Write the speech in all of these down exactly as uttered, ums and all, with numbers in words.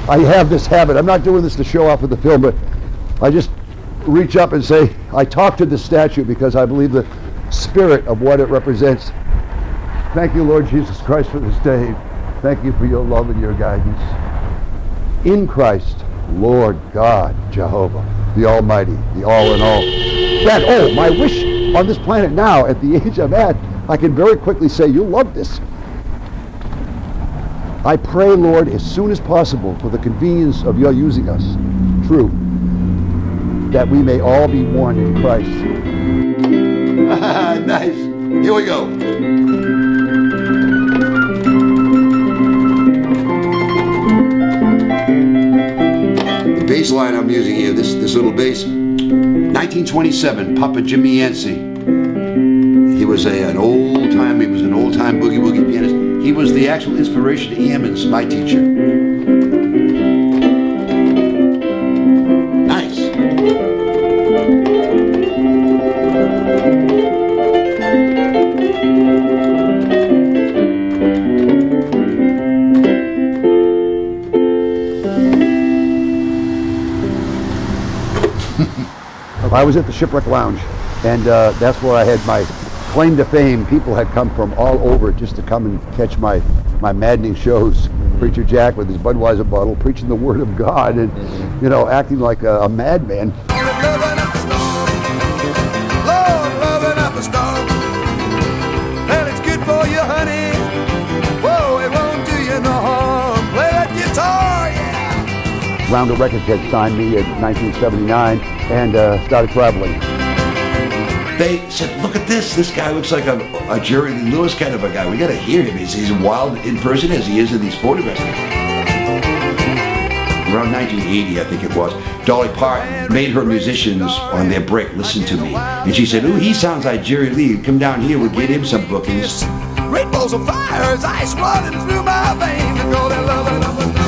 I have this habit. I'm not doing this to show off with the film, but I just reach up and say, I talk to the statue because I believe the spirit of what it represents. Thank you, Lord Jesus Christ, for this day. Thank you for your love and your guidance. In Christ, Lord God, Jehovah, the Almighty, the all in all. That, oh, my wish on this planet now, at the age I'm at, I can very quickly say, you love this. I pray, Lord, as soon as possible, for the convenience of your using us, true, that we may all be one in Christ. Nice. Here we go. The bass line I'm using here, this, this little bass, nineteen twenty-seven, Papa Jimmy Yancey. He was a, an old time, he was an old time boogie woogie pianist. He was the actual inspiration to Emmons, my teacher. Nice. I was at the Shipwreck Lounge, and uh, that's where I had my claim to fame. People had come from all over just to come and catch my, my maddening shows. Preacher Jack with his Budweiser bottle, preaching the Word of God, and, you know, acting like a, a madman. Rounder Records had signed me in nineteen seventy-nine and uh, started traveling. They said, look at this, this guy looks like a, a Jerry Lee Lewis kind of a guy. We gotta hear him. He's, he's wild in person as he is in these photographs. Around nineteen eighty, I think it was, Dolly Parton made her musicians on their break listen to me. And she said, ooh, he sounds like Jerry Lee. Come down here, we'll get him some bookings. Rainbows of fire, ice running through my veins. Golden loving of the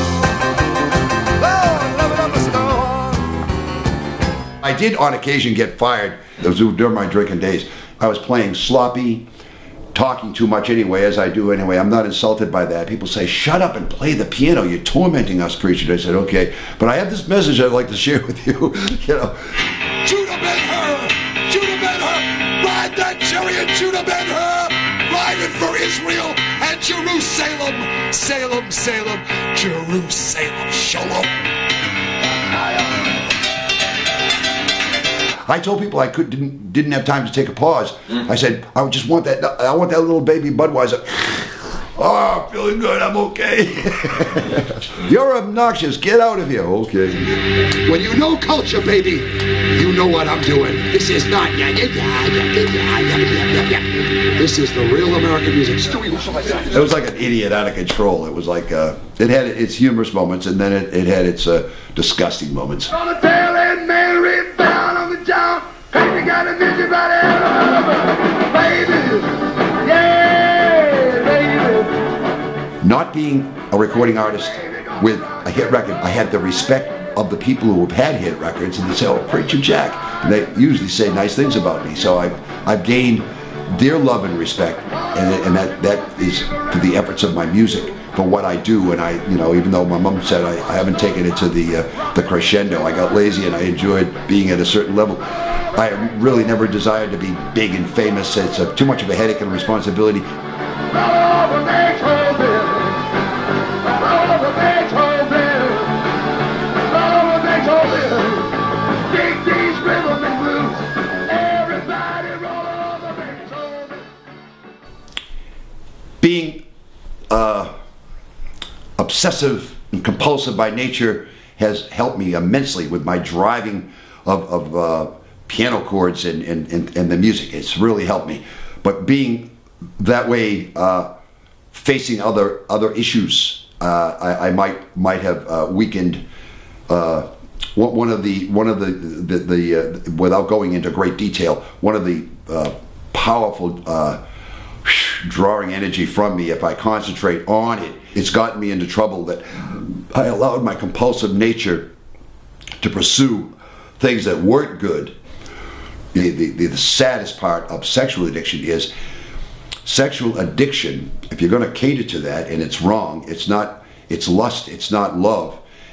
I did on occasion get fired. It was during my drinking days. I was playing sloppy, talking too much anyway, as I do anyway. I'm not insulted by that. People say, shut up and play the piano. You're tormenting us, preacher. I said, okay. But I have this message I'd like to share with you. You know, Judah Ben-Hur, Judah Ben-Hur, ride that chariot, Judah Ben-Hur, riding for Israel and Jerusalem, Salem, Salem, Jerusalem, Shalom. I told people I could didn't didn't have time to take a pause. Mm. I said, I just want that. I want that little baby Budweiser. Oh, I'm feeling good. I'm okay. You're obnoxious. Get out of here. Okay. When you know culture, baby, you know what I'm doing. This is not. This is the real American music. Stewie, what shall I say? It was like an idiot out of control. It was like uh, it had its humorous moments, and then it, it had its uh, disgusting moments. On the tail end, Mary down on the jaw. Baby got a midget right out. Baby, yeah, baby. Not being a recording artist with a hit record, I had the respect of the people who have had hit records, and they say, oh, Preacher Jack. And they usually say nice things about me. So I've, I've gained their love and respect, and, and that, that is for the efforts of my music, for what I do. And I, you know, even though my mom said I, I haven't taken it to the, uh, the crescendo, I got lazy and I enjoyed being at a certain level. I really never desired to be big and famous. It's a, too much of a headache and responsibility. Being uh, obsessive and compulsive by nature has helped me immensely with my driving of, of uh, piano chords and, and, and, and the music. It's really helped me. But being that way, uh, facing other other issues, uh, I, I might might have uh, weakened uh, one of the one of the the, the uh, without going into great detail, one of the uh, powerful uh, drawing energy from me. If I concentrate on it, it's gotten me into trouble that I allowed my compulsive nature to pursue things that weren't good. The, the, the saddest part of sexual addiction is sexual addiction, if you're going to cater to that, and it's wrong, it's not, it's lust, it's not love,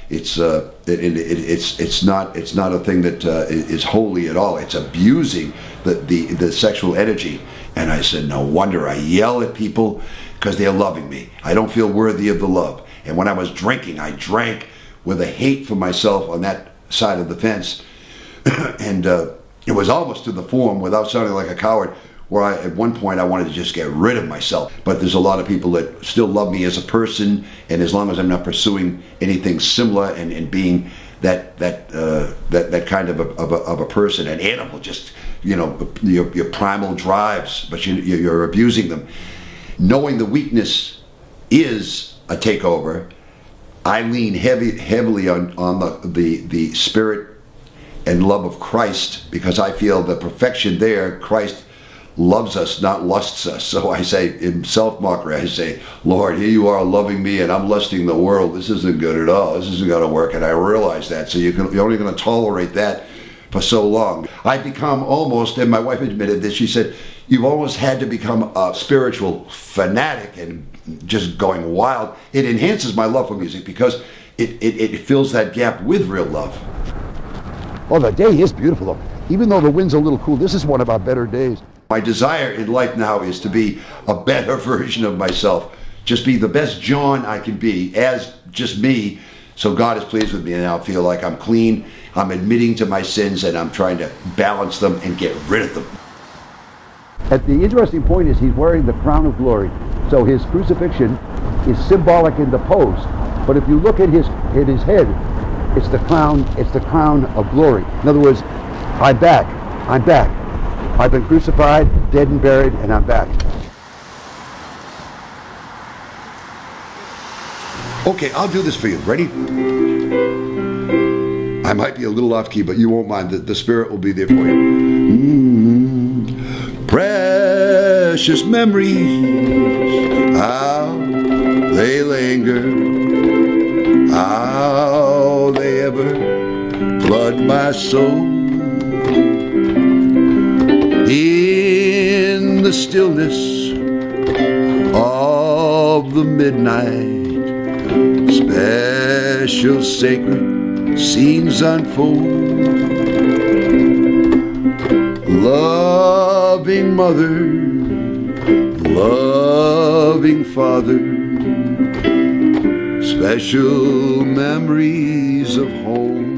It's uh, it, it, it, it's it's not it's not a thing that uh, is holy at all. It's abusing the, the the sexual energy. And I said, no wonder I yell at people, because they're loving me. I don't feel worthy of the love. And when I was drinking, I drank with a hate for myself on that side of the fence, and uh, it was almost to the form, without sounding like a coward, where I, at one point I wanted to just get rid of myself. But there's a lot of people that still love me as a person, and as long as I'm not pursuing anything similar and, and being that that uh, that that kind of a, of a of a person, an animal, just you know your, your primal drives, but you, you're abusing them. Knowing the weakness is a takeover, I lean heavy heavily on on the the the spirit and love of Christ, because I feel the perfection there. Christ loves us, not lusts us. So I say, in self-mockery, I say, Lord, here you are loving me and I'm lusting the world. This isn't good at all. This isn't going to work. And I realize that. So you can, you're only going to tolerate that for so long. I become almost, and my wife admitted this, she said, you've almost had to become a spiritual fanatic and just going wild. It enhances my love for music, because it, it, it fills that gap with real love. Oh, the day is beautiful, though. Even though the wind's a little cool, this is one of our better days. My desire in life now is to be a better version of myself. Just be the best John I can be, as just me, so God is pleased with me, and I feel like I'm clean, I'm admitting to my sins, and I'm trying to balance them and get rid of them. And the interesting point is he's wearing the crown of glory. So his crucifixion is symbolic in the pose. But if you look at his, at his head, it's the crown, it's the crown of glory. In other words, I'm back, I'm back. I've been crucified, dead and buried, and I'm back. Okay, I'll do this for you. Ready? I might be a little off key, but you won't mind. The, the Spirit will be there for you. Mm, precious memories, how they linger, how they ever flood my soul. In the stillness of the midnight, special sacred scenes unfold. Loving mother, loving father, special memories of home.